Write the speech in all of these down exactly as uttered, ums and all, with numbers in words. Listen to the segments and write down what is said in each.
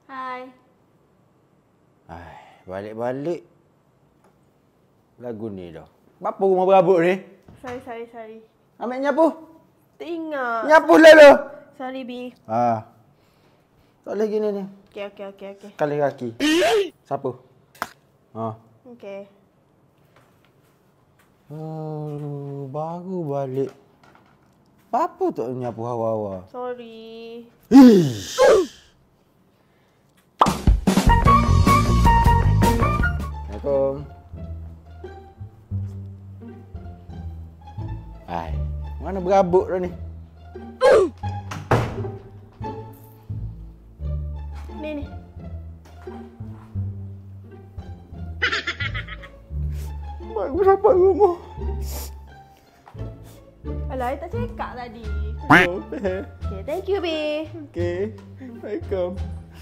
Hai. Ai, balik-balik lagu ni dah. Apa rumah berabuk ni? Sorry, sorry, sorry. Ambil nyapu. Tak ingat. Nyapu lalu. Sorry, B. Ah. Tak boleh gini ni. Okey, okey, okey, okey. Kali kaki. Sapu. Ha. Okey. Oh, baru balik. Apa tak nyapu hawa-hawa? Sorry. Assalamualaikum. Hai, mana berabuk dah ni? Ni ni. Baru dapat rumah. Alah, I tak cakap tadi. Oh, eh. Okay, thank you, B. Okey. Welcome.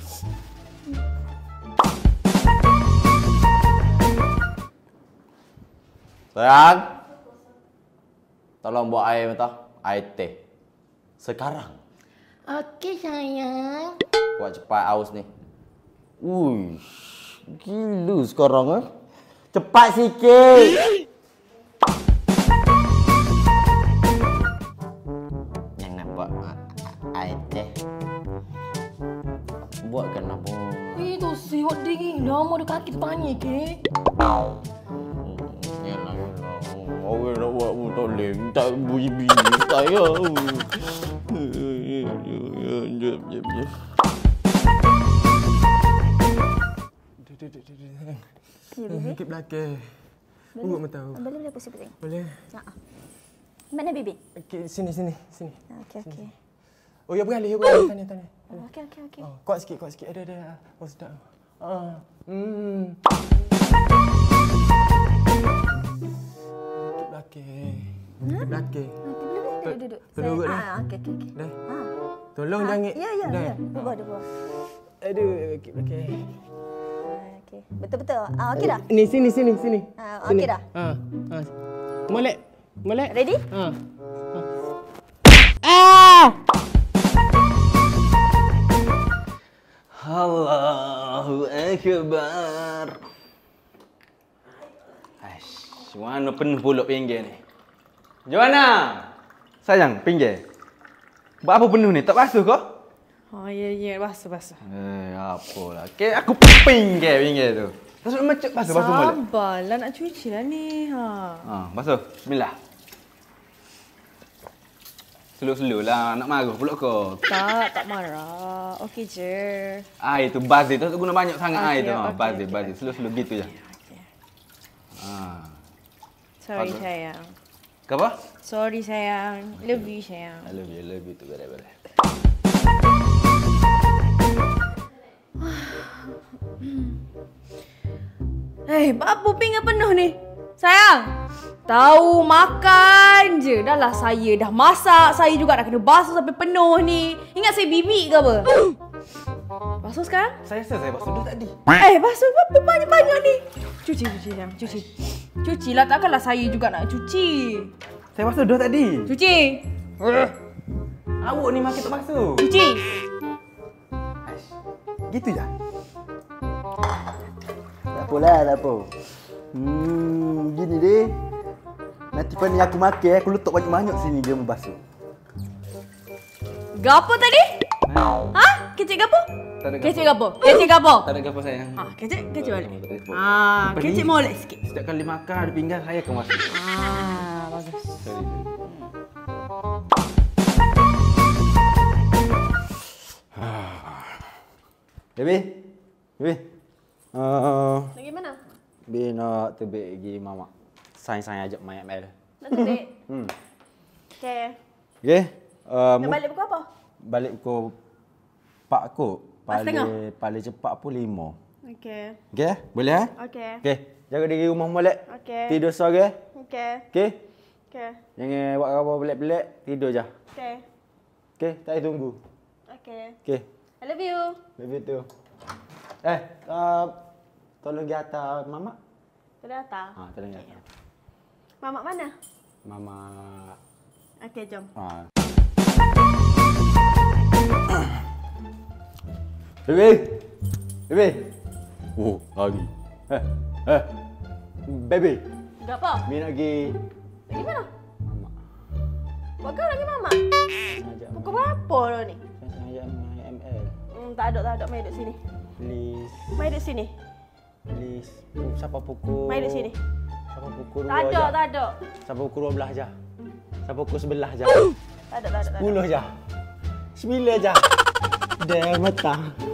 Sayang. Tolong buat air mentah. Air teh. Sekarang. Okey, sayang. Buat cepat haus ni. Ui. Gila sekarang eh. Cepat sikit. Yang nak buat air teh. Buatkan apa? Eh, tu siwak dingin. Lama dah kaki tu panik ke? Yalah, yalah. Orang nak buat pun tak boleh. Minta bunyi-bunyi saya. Jom, jom, jom. Duduk, duduk, duduk. Ya, Bibi. Ke belakang. Urut mata tahu. Boleh, boleh pusing-pusing. Boleh. Ha. Mana Bibi? Okey, sini, sini, sini. Okey, okey. Oh, ya beralih, ya beralih. Tanya, tanya. Okey, okey, okey. Oh, kuat sikit, kuat sikit. Ada, ada. Oh, sedap. Ah. Hmm. Ke belakang. Ke belakang. Duduk, duduk. Tolong urut dah. Ah, okey, okey, okey. Dah. Ha. Tolong jangan. Ya, ya, Dah. ya. Dua, dua. Aduh, ke belakang. Okey. Betul-betul. Ah, okey dah. Ni, sini, sini, sini. Ah, Sini. okey dah. Ha. Ha. Molek. Molek. Ready? Ha. Allahu Akbar. Aish, mana penuh pulak pinggir ni. Joanna. Sayang, pinggir. Buat apa penuh ni? Tak basuh kau? Oh, ya, ya. Basuh, basuh. Eh, apalah. Okey, aku pinggir pinggir tu. Basuh macam basuh basuh molek. Sabarlah nak cuci lah ni. Ha. Ha, basuh. Bismillah. Slow-slow lah. Nak marah pula kau. Tak, tak marah. Okey je. Air tu baz dia. Tak guna banyak sangat Okey, air tu. Ha, okey, baz dia, okey, baz dia. Slow-slow gitu je. Okey. Ha. Sorry, Bagus. sayang. Apa? Sorry, sayang. Love you, sayang. I love you, I love you tu betul-betul. Eh, apa pinggan penuh ni? Sayang, tahu makan je. Dah lah saya dah masak. Saya juga dah kena basuh sampai penuh ni. Ingat saya bibi ke apa? Basuh sekarang? Saya rasa saya basuh dulu tadi. Eh, basuh apa banyak-banyak ni? Cuci, cuci, sayang. Cuci. Cucilah, takkanlah saya juga nak cuci. Saya basuh dulu tadi. Cuci. Awak ni makin tak basuh. Cuci. Aish. Gitu je. Tak apalah, tak apa. Hmm, gini deh. Nanti pani aku makan, aku letak banyak-banyak sini dia membasuh. Gapo tadi? Ha? Kecik gapo? Tak ada Kecik gapo? Kecik gapo? Tak ada apa sayang. Ha, kecik, kecik balik. Tak ada apa. Ah, Apa kecik ni? molek sikit. Setiap kali makan ada pinggan saya akan basuh. Ah, bagus. Sorry. Baby. Baby. Uh, Lagi mana? Baby nak terbit pergi mamak. Sain-sain ajak mayak mel. Nak terbit? Hmm. Okey. Okey. Uh, Nak balik pukul apa? Balik pukul empat kot. Empat setengah? Paling paling cepat pun lima. Okey. Okey? Boleh eh? Okey. Okey. Jaga diri rumah molek. Okey. Tidur sore. Okey. Okey? Okey. Jangan buat apa pelik-pelik, tidur je. Okey. Okey, tak payah tunggu. Okey. Okey. I love you. Baby tu. Eh, uh, tolong pergi atas mamak. Sudah datang? Ha, tolong pergi atas. Mamak mana? Mama. Okey, jom. Ha. Baby. Baby. Oh, lagi. Eh, eh. Baby. Enggak apa? Mi nak pergi. Pergi mana? Mak. Buat kau lagi mama? Ajak. Pukul berapa dah ni? Saya ajak dengan M L. Hmm, tak ada, tak ada. Mai duduk sini. Please. Mai duduk sini. Please. Siapa pukul? Mai duduk sini. Siapa pukul dua Tak ada, aja? tak ada. Siapa pukul dua belas aja? Siapa pukul sebelah aja? Tak ada, tak ada. tak ada. Sepuluh aja. Sembilan aja. Dah mata.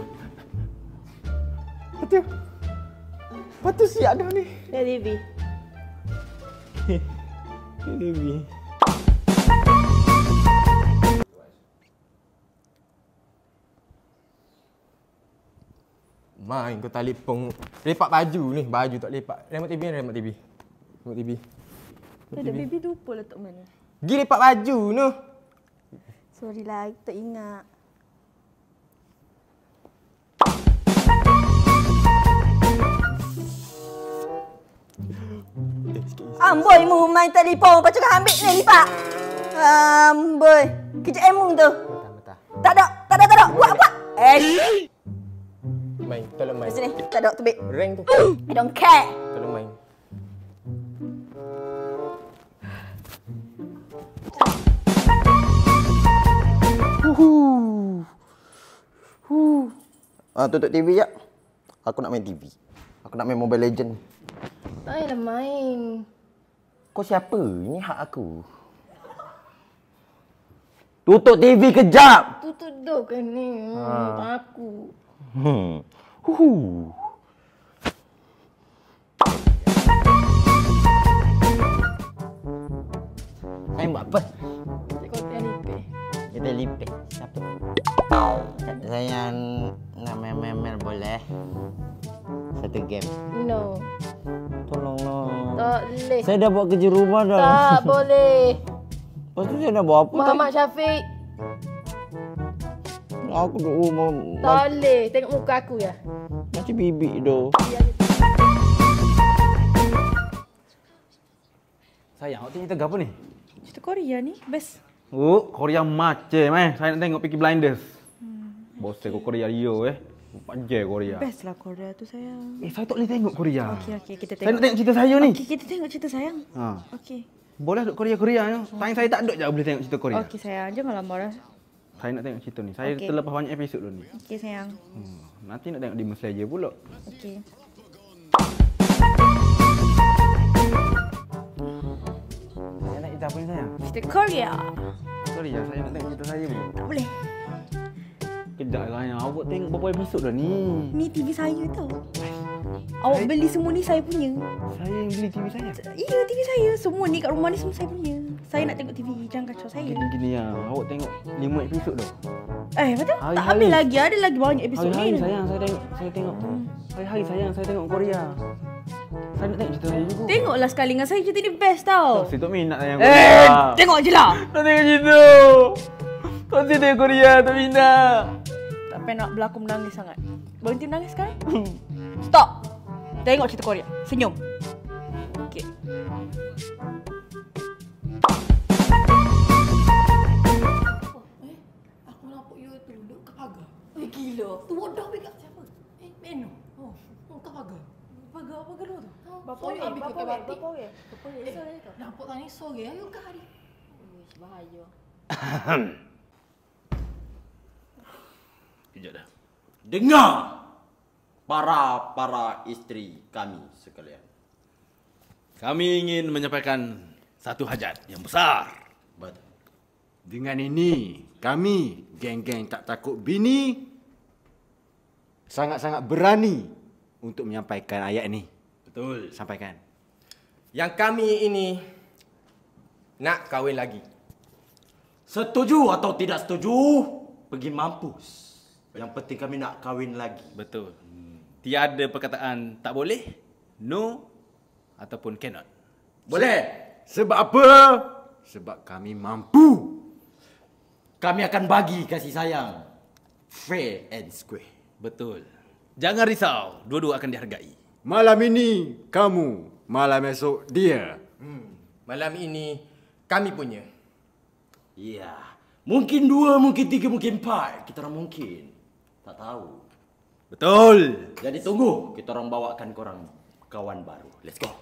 Patu. Patu siap dah ni. Dia T V. Baby. Main kau telefon. Lepak baju ni. Baju tak lepak. Remote T V ni remote T V. Remote T V. Ada baby lupa letak mana. Pergi lepak baju tu. Sorry lah, tak ingat. Amboi mu main telefon lepas cakap ambil ni lipat. Amboi. Kerja emu tu. Betah-betah. Tak ada, tak ada, tak ada. Buat apa? Eh. Main. Tolong main. Di sini. Tak ada, tubik. Rank tu. I don't care. Tolong main. Ah, tutup T V ya. Aku nak main T V. Aku nak main Mobile Legend. Tak payahlah main. Kau siapa? Ini hak aku. Tutup T V kejap. Tutup dah kan ni. Hmm, aku. Hmm. Huhu. Main buat apa? Cik kau tengah lipih. Kita lipik. Siapa? Saya nak main-main boleh? Satu game. No. Tolonglah. Tak boleh. Saya dah buat kerja rumah dah. Tak boleh. Lepas tu saya nak buat apa? Muhammad Syafiq. Aku duk rumah. Tak boleh. Tengok muka aku ya. Macam bibik tu. Sayang, awak tengok cerita apa ni? Cerita Korea ni best. Oh, Korea macam eh. Saya nak tengok Peaky Blinders. Hmm. Bos saya Korea dia eh. Empat je Korea. Best lah Korea tu sayang. Eh, saya tak boleh tengok Korea. Okey, okey. Kita Saya tengok. nak tengok cerita saya ni. Okey, kita tengok cerita sayang. Ha. Okey. Boleh duk Korea-Korea ni. Time saya tak ada je boleh tengok cerita Korea. Okey sayang, janganlah marah. Saya nak tengok cerita ni. Saya Okey. terlepas banyak episod dulu ni. Okey sayang. Hmm. Nanti nak tengok Demon Slayer pula. Okey. Saya nak cerita apa ni sayang? Cerita Korea. Korea, saya nak tengok cerita saya pula. Tak boleh. Kejap lah sayang. Awak tengok berapa episod dah ni? Ni T V saya tau. Awak beli semua ni saya punya. Saya yang beli T V saya. Iya, T V saya. Semua ni kat rumah ni semua saya punya. Saya nak tengok T V. Jangan kacau saya. Gini-gini ya. Awak tengok lima episod dah. Eh, betul? Tak Hari-hari. habis lagi. Ada lagi banyak episod Hari-hari ni. sayang saya tengok. Saya tengok. Hari-hari sayang saya tengok Korea. Saya nak tengok cerita saya juga. Tengoklah sekali dengan saya. Cerita ni best tau. Saya tak minat sayang Eh, Korea. tengok je lah. Tak tengok cerita. Kau cerita tengok Korea tak minat. Tak payah nak berlaku menangis sangat. Berhenti menangis sekarang. Stop. Tengok cerita Korea. Senyum. Okey. Eh, aku nampak you tu duduk kat pagar. Eh, gila. Tu bodoh pergi kat siapa? Eh, Beno. Oh, oh kat pagar. Pagar, pagar luar tu. Bapa Sorry, orang, ambil bapa pakai orang, batik. bapa orang. Bapa orang. Eh, nampak tadi sore. Ayo ke hari. Uish, bahaya. Kejap dah. Dengar para-para isteri kami sekalian. Kami ingin menyampaikan satu hajat yang besar. Betul. Dengan ini, kami, geng-geng tak takut bini, sangat-sangat berani untuk menyampaikan ayat ini. Betul. Sampaikan. Yang kami ini nak kahwin lagi. Setuju atau tidak setuju, pergi mampus. Yang penting kami nak kahwin lagi. Betul. Tiada perkataan tak boleh, no ataupun cannot. Boleh. Sebab apa? Sebab kami mampu. Kami akan bagi kasih sayang. Fair and square. Betul. Jangan risau, dua-dua akan dihargai. Malam ini kamu, malam esok dia. Hmm. Malam ini kami punya. Ya. Mungkin dua, mungkin tiga, mungkin empat. Kita orang mungkin. Tak tahu. Betul. Jadi tunggu, kita orang bawakan korang kawan baru. Let's go.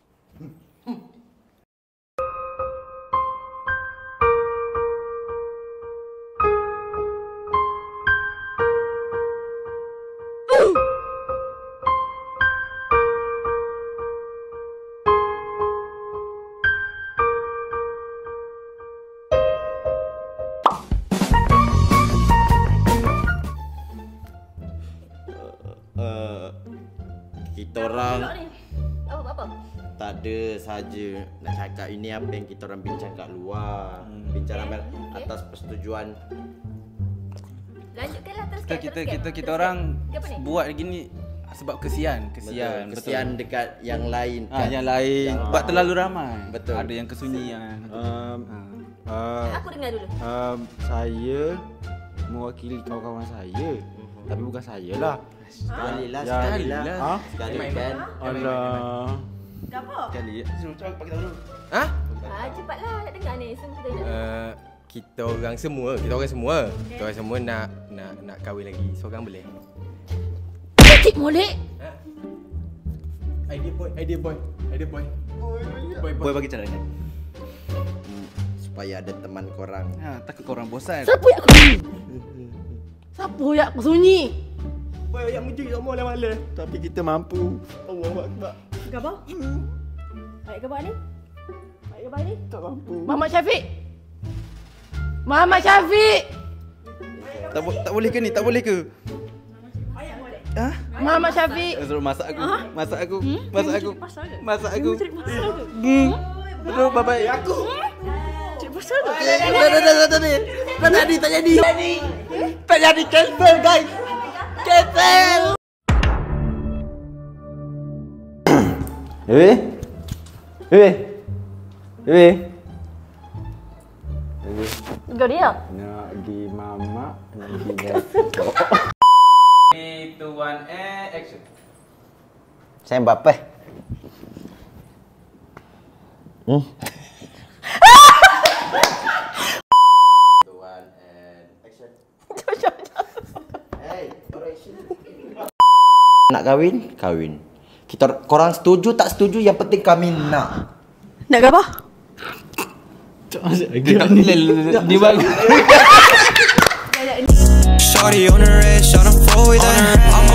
Uh, kita orang Apa apa? tak ada saja nak cakap ini apa yang kita orang bincang kat luar. Hmm. Bincang okay. Okay. atas persetujuan. Lanjutkanlah teruskan. Kita kita teruskan, kita, kita teruskan. orang Apa ni? buat gini sebab kesian, kesian. Betul. Kesian betul. dekat yang lain. Ah, kan? yang lain Yang sebab terlalu ramai. Betul. Ada yang kesunyian. Um, uh, Aku dengar dulu. um, saya mewakili kawan-kawan saya. Tapi bukan saya lah. Sekali lah, Ya, sekali lah. ha? Sekali kan. Alah. Apa? Sekali. Sini coba pakai tahu dulu. Ha? Ah, cepatlah nak dengar ni. Semua kita dengar. Uh, kita orang semua, kita orang semua. Kita orang semua nak nak nak kahwin lagi. Seorang boleh? Cik molek. Idea boy, idea boy. Idea boy. Boy, Boy bagi caranya. Hmm, supaya ada teman korang. Ha, takut korang bosan. Siapa yang aku sunyi? Siapa yang aku sunyi? Boy yang muji sama malam-malam. Tapi kita mampu. Allahu akbar. Gambar? Baik gambar ni? Baik gambar ni? Tak mampu. Muhammad Syafiq. Muhammad Syafiq. Tak bo- tak boleh ke ni? Tak boleh ke? Ha? Muhammad Syafiq. Suruh masak aku. Masak aku. Hmm? Masak Dia aku. cari pasal ke? Masak aku. Dia cari pasal ke? Hmm. Aduh, bye-bye. Aku. Cik pasal ke? Tak tak tak tak tak. Tak jadi, tak jadi. Tak jadi, cancel guys. Cancel. Eh? Eh? Eh? Kau dia? Nak pergi mamak, nak pergi datuk. three, two, one, and action. Saya Mbappe. Hmm. One and action. Hey, oration. Nak kahwin? Kahwin. Kita korang setuju tak setuju, yang penting kami nak. Nak ke apa? Dia bagi. Shorty on the red, shot a four with that.